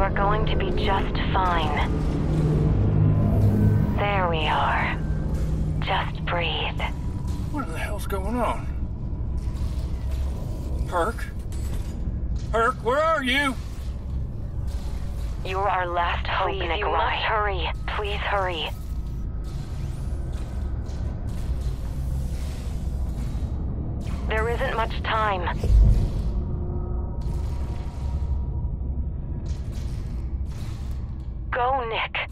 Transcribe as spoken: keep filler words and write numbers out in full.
are going to be just fine. There we are. Just breathe. What the hell's going on? Perk? Perk, where are you? You're our last hope, Please, Nick. you Rye. must hurry. Please hurry. There isn't much time. Go, Nick.